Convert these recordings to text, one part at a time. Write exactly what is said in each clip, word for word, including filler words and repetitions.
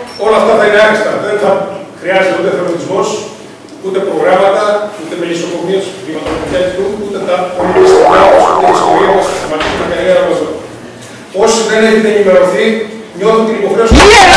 όλα αυτά θα είναι άριστα. Δεν θα χρειάζεται ούτε θεραπευτισμός, ούτε προγράμματα, ούτε μελισσοκομείες του κλιματολογικού, ούτε τα πολιτιστικά, ούτε η ιστορία μας, τα θεματικά και τα καριέρα μας. Όσοι δεν έχετε ενημερωθεί, νιώθουν την υποχρέωση.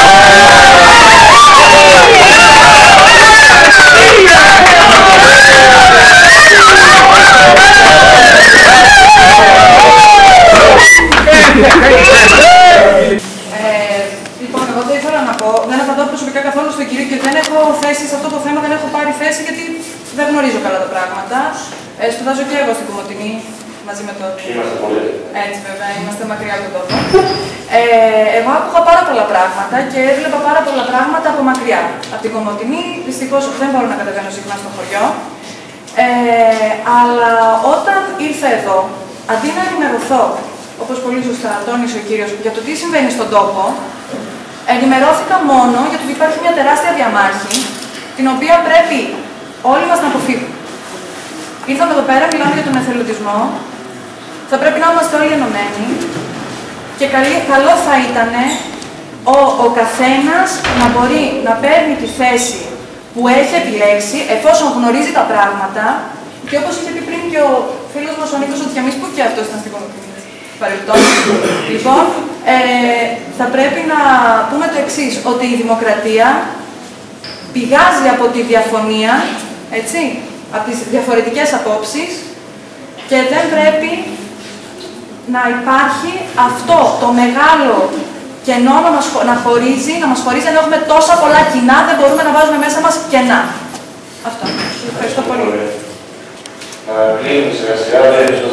Λοιπόν, εγώ δεν ήθελα να πω, δεν απαντώ προσωπικά καθόλου στον κύριο και δεν έχω θέση σε αυτό το θέμα, δεν έχω πάρει θέση γιατί δεν γνωρίζω καλά τα πράγματα. Ε, σπουδάζω και εγώ στην Κομοτηνή μαζί με το. Είμαστε πολύ. Έτσι, βέβαια, είμαστε μακριά από τον τόπο. Ε, εγώ άκουγα πάρα πολλά πράγματα και έβλεπα πάρα πολλά πράγματα από μακριά. Από την Κομοτηνή, δυστυχώς δεν μπορώ να κατεβαίνω συχνά στο χωριό. Ε, αλλά όταν ήρθα εδώ, αντί να ενημερωθώ, όπως πολύ σωστά τόνισε ο κύριος, για το τι συμβαίνει στον τόπο, ενημερώθηκα μόνο για το ότι υπάρχει μια τεράστια διαμάχη, την οποία πρέπει όλοι μας να αποφύγουμε. Ήρθαμε εδώ πέρα, μιλάμε για τον εθελοντισμό, θα πρέπει να είμαστε όλοι ενωμένοι και καλή, καλό θα ήταν ο, ο καθένας να μπορεί να παίρνει τη θέση που έχει επιλέξει, εφόσον γνωρίζει τα πράγματα, και όπως είχε πει πριν και ο φίλος μας ο Νίκος ο Διαμής, που και αυτός ήταν στην Κομοτηνή. Λοιπόν, ε, θα πρέπει να πούμε το εξής, ότι η δημοκρατία πηγάζει από τη διαφωνία, έτσι, από τις διαφορετικές απόψεις και δεν πρέπει να υπάρχει αυτό το μεγάλο κενό να, μας, να χωρίζει, να μας χωρίζει, ενώ έχουμε τόσα πολλά κοινά, δεν μπορούμε να βάζουμε μέσα μας κενά. Αυτό. Ευχαριστώ πολύ. Κλείνουμε σιγά σιγά,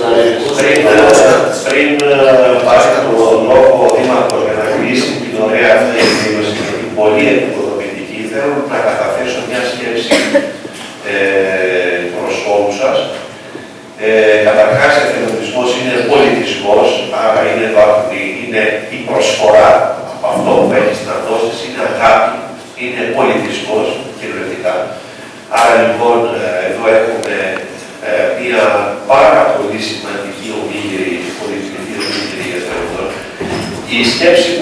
πριν πάρει τον λόγο ο Δήμαρχος για να κλείσει την ωραία αυτή εκδήλωση και την πολύ επικοδομητική, θέλω να καταθέσω μια σκέψη προς όλους σας. Καταρχάς, ο εθελοντισμός είναι πολιτισμός, άρα είναι, είναι η προσφορά από αυτό που έχεις να δώσεις, είναι αγάπη, είναι πολιτισμός κυριολεκτικά. Άρα λοιπόν, εδώ έχουμε μια πάρα πολύ σημαντική ομίγυρη, πολιτική ομίγυρη για το εδώ. Η σκέψη